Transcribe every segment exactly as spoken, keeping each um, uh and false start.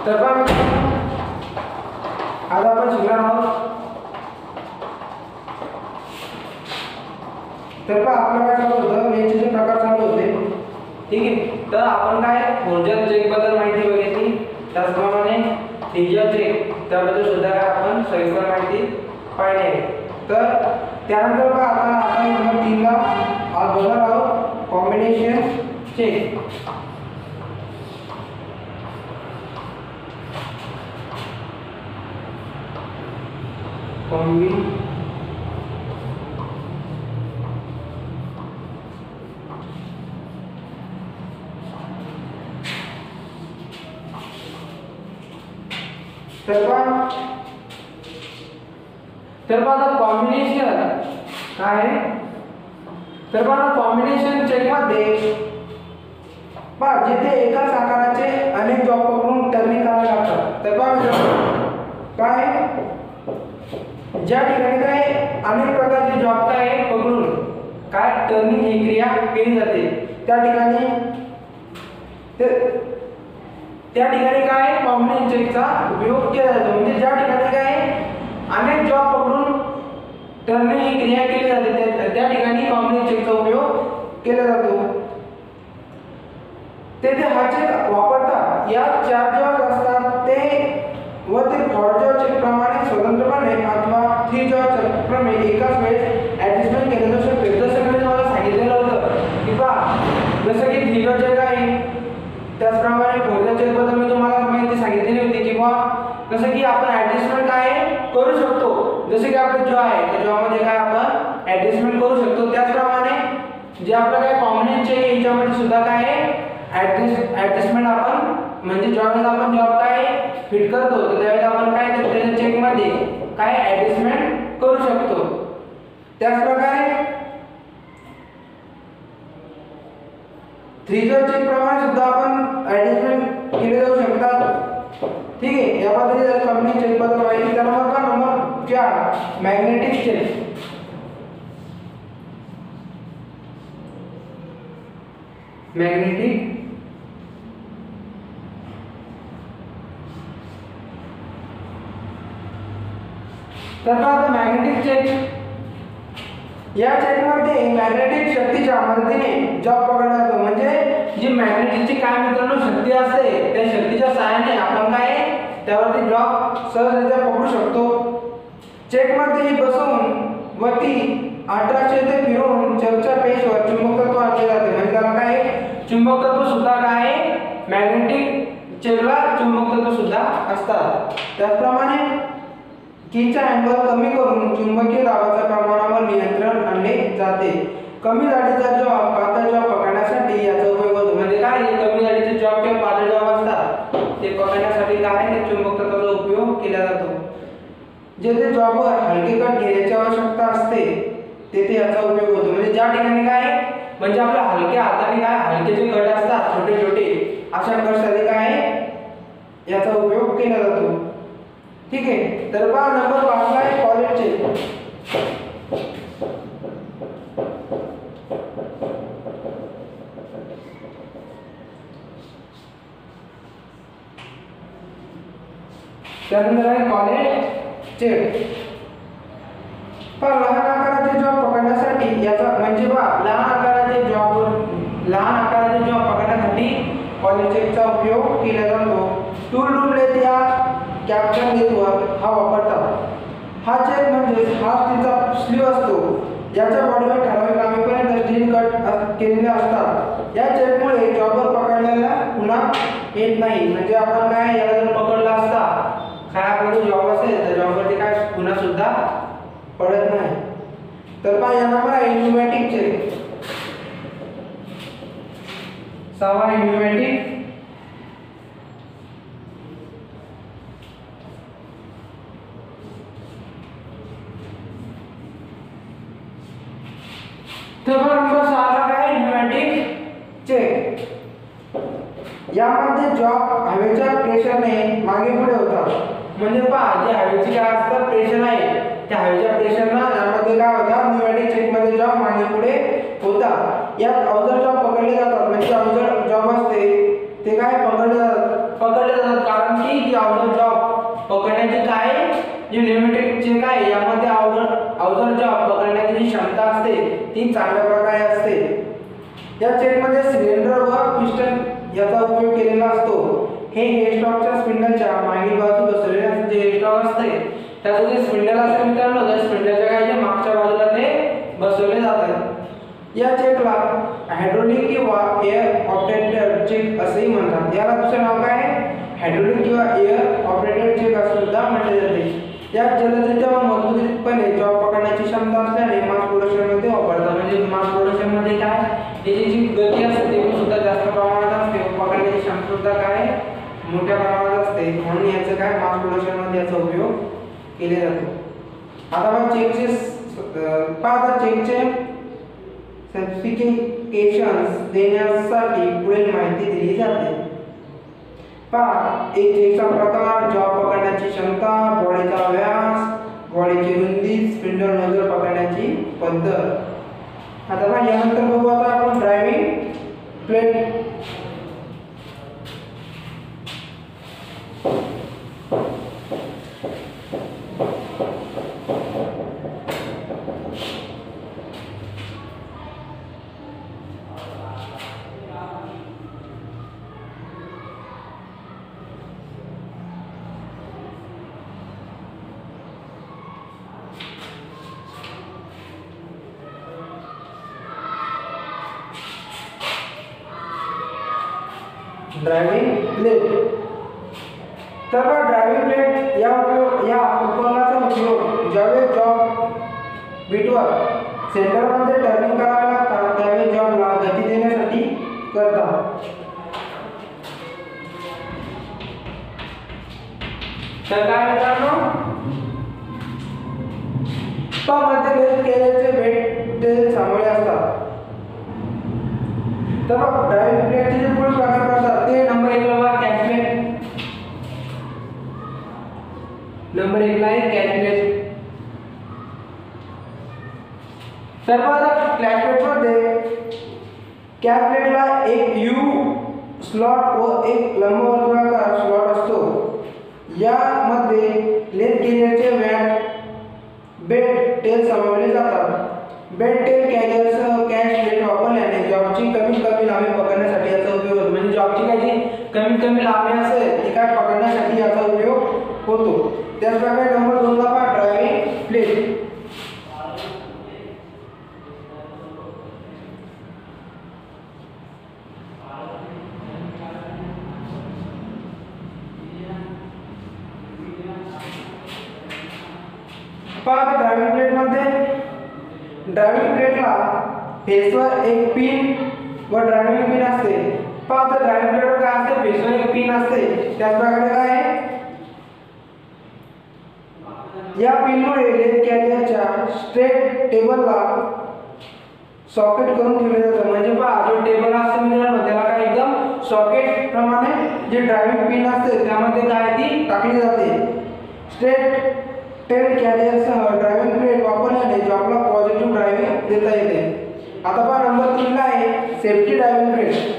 तर पहा आज आपण शिकणार आहोत. तर पहा आपलं काय चालू होतं, मेनचे जे प्रकार चालू होते, ठीक आहे. तर आपण काय मोजन चेक बद्दल माहिती बघितली, त्याचप्रमाणे डिजिटल चेक त्याबद्दल सुद्धा काय आपण सविस्तर माहिती पाहिली आहे. तर त्यानंतर पहा आता आपण नंबर तीन ला आज बघणार आहोत कॉम्बिनेशन चेक. कॉम्बी तर पहा तर पहा कॉम्बिनेशन काय आहे. तर पहा कॉम्बिनेशन चेक मध्ये पहा जिथे एकाच आकाराचे अनेक जॉब पकडून टर्निंग करावे लागतात. तर पहा काय ज्या ठिकाणी काय अनेक प्रकारचे जॉब काय पकडून काय टर्निंग ही क्रिया केली जाते, त्या ठिकाणी त्या ठिकाणी काय कॉम्बिनेशन चेकचा उपयोग केला जातो. म्हणजे ज्या ठिकाणी काय अनेक जॉब पकडून टर्निंग ही क्रिया केली जाते, त्या ठिकाणी कॉम्बिनेशन चेकचा उपयोग केला जातो. तेथे हा चेक वापरता या चार जॉब असतात ते व ते फॉर जॉब चेक प्रमाणे स्वतंत्रपणे अथवा थ्री जॉब चेक प्रमाणे एकाच वेळेस ऍडजस्टमेंट केले जाऊ शकते. जसं मी तुम्हाला सांगितलेलं होतं की पहा जसं की थ्री जॉब चेक आहे, त्याचप्रमाणे फोर जॉब चेक बद्दल मी तुम्हाला माहिती सांगितलेली होती की बा जसं की आपण ऍडजस्टमेंट काय करू शकतो. जसं की आपलं जॉब आहे त्या जॉब मध्ये काय आपण ऍडजस्टमेंट करू शकतो. त्याचप्रमाणे जे आपलं काय कॉम्बिनेशन चेक आहे याच्यामध्ये सुद्धा काय ऍडजस्ट ऍडजस्टमेंट आपण म्हणजे ज्यावेळेस आपण जॉब काय फिट करतो तर त्यावेळेस आपण काय त्या चेक मध्ये काय ऍडजस्टमेंट करू शकतो. त्याच प्रकारे थ्री जॉब चेक प्रमाणे सुद्धा आपण ऍडजस्टमेंट केले जाऊ शकतात. ठीक आहे. या पद्धतीने कॉम्बिनेशन चेक बद्दल माहिती. त्यानंतर नंबर चार मॅग्नेटिक चेक. मॅग्नेटिक तर आता मॅग्नेटिक चेक या चेक मध्ये मॅग्नेटिक शक्तीच्या मदतीने जॉब पकडला जातो. म्हणजे जी मॅग्नेटिकची काय मित्रांनो शक्ती असते त्या शक्तीच्या सहाय्याने आपण काय त्यावरती जॉब सहजरित्या पकडू शकतो. चेक मध्ये बसवून व ती अठराशे ते फिरवून चेकच्या पेजवर चुंबकत्व आणले जाते. म्हणजे त्याला काय चुंबकत्व सुद्धा काय मॅग्नेटिक चेकला चुंबकत्व सुद्धा असतात. त्याचप्रमाणे कीचा अँगल कमी करून चुंबकीय दाबाच्या प्रमाणावर नियंत्रण आणले जाते. कमी जाडीचा जॉब पातळ जॉब पकडण्यासाठी याचा उपयोग होतो. म्हणजे काय कमी जाडीचे जॉब किंवा पातळ जॉब असतात ते पकडण्यासाठी काय चुंबकत्वाचा उपयोग केला जातो. जेथे जॉबवर हलके कट घेण्याची आवश्यकता असते तेथे याचा उपयोग होतो. म्हणजे ज्या ठिकाणी काय म्हणजे आपल्या हलक्या हाताने काय हलके जे कट असतात छोटे छोटे अशा कटसाठी काय याचा उपयोग केला जातो. ठीक आहे. तर पहा नंबर पाच ला आहे कॉलेज चेक. त्यानंतर आहे कॉलेज चेक. पण लहान आकाराचे जॉब पकडण्यासाठी याचा म्हणजे पहा लहान आकाराचे जॉब लहान आकाराचे जॉब पकडण्यासाठी कॉलेज चेकचा उपयोग केला जातो. टूल रूम लेथ या कॅप्चर लेथवर हा वापरतात. हा चेक म्हणजे हा तिचा स्लीव असतो. याच्या बॉडीवर ठराविक लांबीपर्यंत स्टील कट केलेले असतात. या चेकमुळे जॉबवर पकडलेला पुन्हा येत नाही. म्हणजे आपण काय याला जर पकडला असता काय आपला जॉब असेल तर जॉबवरती काय पुन्हा सुद्धा पडत नाही. तर पहा या नंबर आहे न्यूमॅटिक चेक. सहावा आहे न्यूमॅटिक तर नंबर सहा काय न्यूमॅटिक चेक. यामध्ये जॉब हवेच्या प्रेशरने मागे पुढे होतात. म्हणजे पहा जे हवेची काय असतं प्रेशर आहे त्या हवेच्या प्रेशरना यामध्ये काय होतं न्यूमॅटिक चेक मध्ये जॉब मागे पुढे होतात. यात अवजड जॉब पकडले जातात. म्हणजे अवजड जॉब असते ते काय पकडले जातात पकडले जातात, कारण की जी अवजड जॉब पकडण्याची काय जी न्यूमॅटिक चेक आहे यामध्ये अवजड अवजड जॉब पकडण्याची जी क्षमता असते ती चांगल्या प्रकारे असते। या चेकमध्ये सिलेंडर व पिस्टन याचा उपयोग केलेला असतो। हे हेडस्टॉकच्या स्पिंडलच्या मागील बाजू बसवलेले जे हेडस्टॉक असते त्याचं जे स्पिंडल असते मित्रांनो, त्या स्पिंडलच्या काय जे मागच्या बाजूला ते बसवले जातात। या चेकला हायड्रोलिक किंवा एअर ऑपरेटेड चेक असेही म्हणतात। याला दुसरे नाव काय आहे? हायड्रोलिक किंवा एअर ऑपरेटेड चेक असे सुद्धा म्हटले जाते। या जलदगतीच्या व मजबूतपणे जॉब पकडण्याची क्षमता असल्याने मास प्रोडक्शन मध्ये वापरतात। म्हणजे मास प्रोडक्शन मध्ये काय याची जी गती असते ती सुद्धा जास्त प्रमाणात असते, पकडण्याची क्षमता सुद्धा काय मोठ्या प्रमाणात असते, म्हणून याचं काय मास प्रोडक्शन मध्ये याचा उपयोग केले जातो। आता आपण चेकचे पाहता चेकचे स्पेसिफिकेशन्स देण्यासाठी पुढील माहिती दिली जाते। पहा, एक चेकचा प्रकार, जॉब पकडण्याची क्षमता, बॉडीचा व्यास, बॉडीची रुंदी, स्पिंडल नोजल पकडण्याची पद्धत। आता पहा यानंतर बघू आता आपण ड्रायव्हिंग प्लेट। Driving plate. तर ड्रायव्हिंग प्लेट या उपयोग या उपकरणाचा उपयोग ज्यावेळी जॉब बीटवर सेंटरमध्ये टर्निंग करावे लागतात त्यावेळी जॉबला गती देण्यासाठी करतात। तर काय मित्रांनो, मध्ये लेथ केलेले बेट ते सामोरे असतात। तर ड्रायव्हिंग प्लेटचे जे पुढील प्रकार असतात ते नंबर एक ला कॅच प्लेट, नंबर एक ला आहे कॅच प्लेट। तर आता कॅच प्लेट मध्ये कॅच प्लेटला एक यू स्लॉट व एक लंबवर्तुळाकार स्लॉट असतो। यामध्ये लेथ केलेले वॅट बेड टेल सामावले जातात। बेड टेल कॅरियरसह कॅच प्लेट वापरल्याने जॉबची कमीत कमी लांबी पकडण्यासाठी याचा उपयोग होतो। म्हणजे जॉबची काय जी कमीत कमी लांबी असेल ती काय पकडण्यासाठी याचा उपयोग होतो। त्याचप्रकारे नंबर दोन ला पहा ड्रायव्हिंग प्लेट। पहा ड्रायव्हिंग प्लेट मध्ये ड्रायव्हिंग प्लेटला फेसवर एक पिन व ड्रायव्हिंग पिन असते। पहा आता ड्रायव्हिंग प्लेटवर काय असते? फेसवर एक पिन असते। त्याच प्रकारे काय आहे या पिनमुळे लेथ कॅरियरच्या स्ट्रेट टेबलला सॉकेट करून ठेवले जाते। म्हणजे पहा जो टेबल असते मित्रांनो त्याला काय एकदम सॉकेट प्रमाणे जे ड्रायव्हिंग पिन असते त्यामध्ये काय ती टाकली जाते। स्ट्रेट टेल कॅरियरसह ड्रायव्हिंग प्लेट वापरल्याने जॉबला पॉझिटिव्ह ड्रायव्हिंग देता येते। आता पहा नंबर तीन ला आहे सेफ्टी ड्रायव्हिंग प्लेट।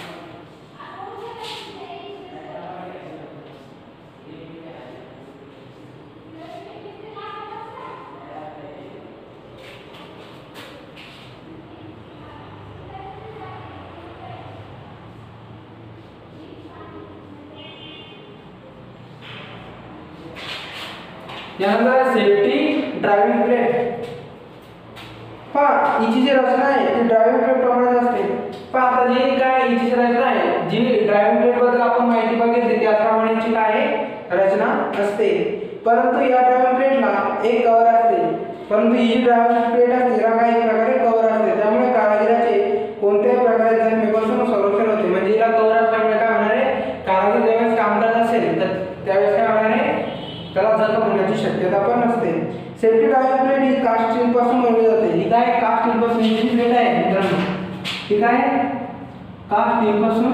यानंतर सेफ्टी ड्रायव्हिंग प्लेट। पहा हिची जी रचना आहे ती ड्रायव्हिंग प्लेट प्रमाणे असते। पहा आता जी काय हिची रचना आहे जी ड्रायव्हिंग प्लेट बद्दल आपण माहिती बघितली त्याप्रमाणे हिची काय रचना असते। परंतु या ड्रायव्हिंग प्लेटला एक कव्हर असते, परंतु ही ड्रायव्हिंग प्लेट असते तिला काही प्रकारे कव्हर असते। त्यामुळे कारागिराचे कोणत्याही प्रकारे जखमेपासून संरक्षण होते। म्हणजे हिला कव्हर असल्यामुळे काय होणार आहे कारागीर ज्यावेळेस काम करत असेल तर त्यावेळेस काय होणार आहे त्याला जखम होण्याची शक्यता पण नसते। सेफ्टी ड्रायव्हिंग प्लेट ही कास्ट स्टील पासून बनवली जाते। ही काय कास्ट स्टील पासून ही प्लेट आहे मित्रांनो, ही काय कास्ट स्टील पासून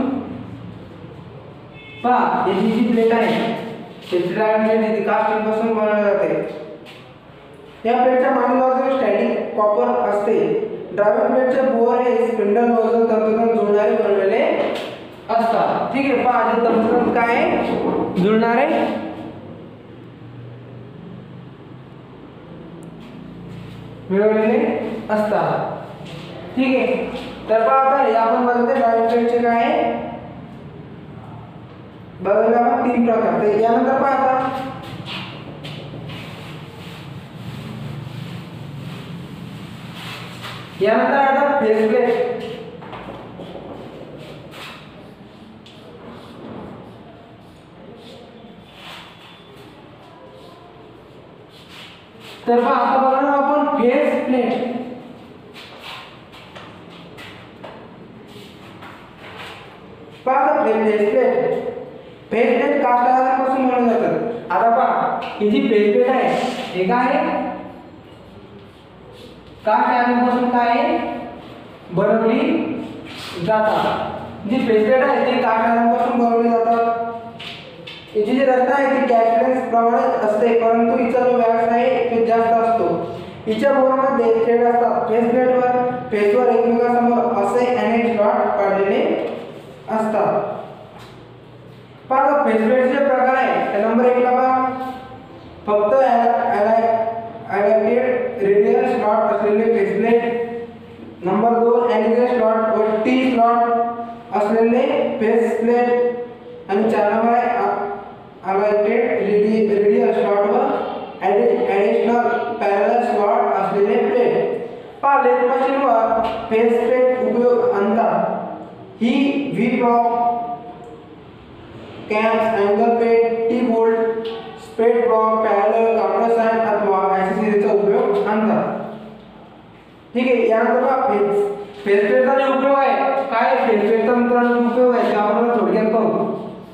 पहा ही जी प्लेट आहे सेफ्टी ड्रायव्हिंग प्लेट ही कास्ट स्टील पासून बनवली जाते। या प्लेटच्या मागील बाजूला स्टँडिंग कॉपर असते। ड्रायव्हिंग प्लेटचे बोर हे स्पिंडल नोझल तंतोतंत जोडणारे बनवलेले असतात. ठीक आहे, पहा जे तंतोतंत काय आहे, जुळणारे मिळवलेले असतात. ठीक आहे, तर पहा आता हे आपण बघितले डायरेक्टचे काय आहे, बघितले आपण तीन प्रकार. तर यानंतर पहा आता यानंतर आता फेस प्लेट. तर पहा आता बघा ना आपण फेस प्लेट. पहा face plate face plate cast iron पासून बनवले जातात. आता पहा ही जी फेस प्लेट आहे हे काय आहे, कास्ट आयर्न पासून काय आहे बनवली जातात. जी फेस प्लेट आहे ती कास्ट आयर्न पासून बनवली जातात. याची जी रचना आहे ती कॅस्टलेस प्रमाणे असते, परंतु हिचा जो व्यास आहे तो जास्त असतो. हिच्या बोर्डमध्ये थ्रेड असतात. फेस प्लेटवर फेसवर एकमेकांसमोर असे अनेक स्लॉट पाडलेले असतात. पहा फेस प्लेटचे प्रकार आहे. तर नंबर एक ला पहा फक्त ॲलाइटेड रेडियल स्लॉट असलेले फेस प्लेट. नंबर दोन ॲलिगेट स्लॉट व टी स्लॉट असलेले फेस प्लेट. आणि चार नंबर आहे ॲलाइटेड रेडियल स्लॉट व ॲडिशनल पॅरलल स्लॉट असलेले प्लेट. पहा लेथ मशीनवर फेस प्लेट उपयोग आणतात. ही V block, cams, angle plate, T bolt, स्पेट ब्लॉक, पॅरलल, काउंटरसाइन अथवा ॲक्सेसरीचा उपयोग आणतात. ठीक आहे, यानंतर पहा फेस फेस प्लेटचा जो उपयोग आहे काय, फेस प्लेटचा मित्रांनो उपयोग आहे ते आपण थोडक्यात पाहू.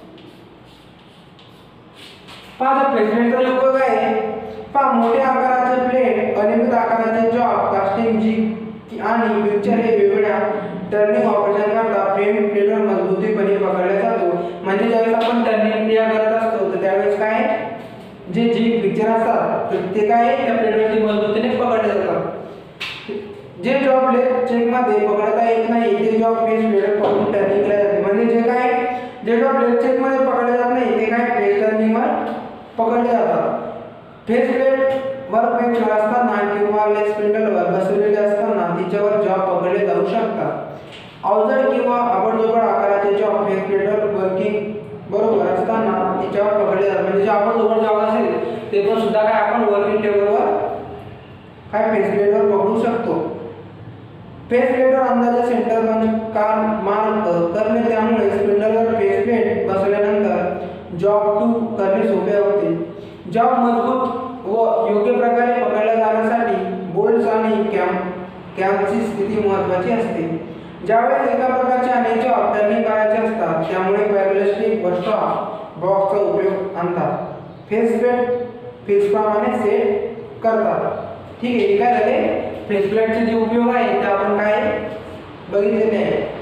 पहा फेस प्लेटचा जो उपयोग आहे, पहा मोठ्या आकाराचे प्लेट, अनियमित आकाराचे जॉब, कास्टिंग जी आणि पिक्चर हे वेगवेगळ्या टर्निंग ऑपरेशन करता फ्रेम प्लेटवर मजबूतीपणे पकडला जातो. म्हणजे ज्यावेळेस आपण टर्निंग क्रिया करत असतो तर त्यावेळेस काय जे जी पिक्चर असतात तर ते काय त्या प्लेटवरती मजबूतीने पकडले जातात. जे जॉब लेथ चेकमध्ये पकडता येत नाही ते जॉब फेस प्लेटवर पकडून टर्निंग केले जाते. म्हणजे जे काय जे जॉब लेथ चेकमध्ये पकडले जात नाही ते काय फेस टर्निंगवर पकडले जातात. फेस प्लेट वर पेच असताना किंवा लेग स्पिंडलवर बसवलेले असताना तिच्यावर जॉब पकडले जाऊ शकतात. अवजड किंवा आबडधोबड आकाराचे जॉब फेस प्लेटवर वर्किंग बरोबर असताना तिच्यावर पकडले जातात. म्हणजे जे आबडधोबड जॉब असेल ते पण सुद्धा काय आपण वर्किंग टेबलवर काय फेस प्लेटवर पकडू शकतो. फेस प्लेटवर अंदाजे सेंटर काम मार्क करणे, त्यामुळे स्पिंडलवर फेस प्लेट बसवल्यानंतर जॉब टू करणे सोपे होते. जॉब मजबूत व योग्य प्रकारे पकडला जाण्यासाठी बोल्ट्स आणि कॅम कॅमची स्थिती महत्त्वाची असते. ज्यावेळेस एका प्रकारचे अनेक जॉब टर्निंग करायचे असतात त्यामुळे पॅरलेस्टिक व स्टॉप बॉक्सचा उपयोग आणतात. फेस प्लेट फेसप्रमाणे सेट करतात. ठीक आहे, काय झाले फेस प्लेटचे जे उपयोग आहे ते आपण काय बघितलेले आहे.